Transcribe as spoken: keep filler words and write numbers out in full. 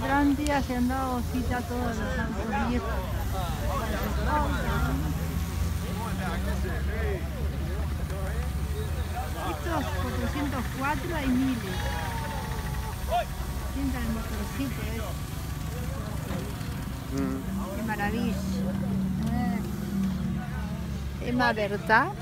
Atlántida se han dado cita a todos los autos viejos. Estos cuatrocientos cuatro hay miles. Sienta el motorcito ese. Mm. Qué maravilla. Eh. Emma Berta.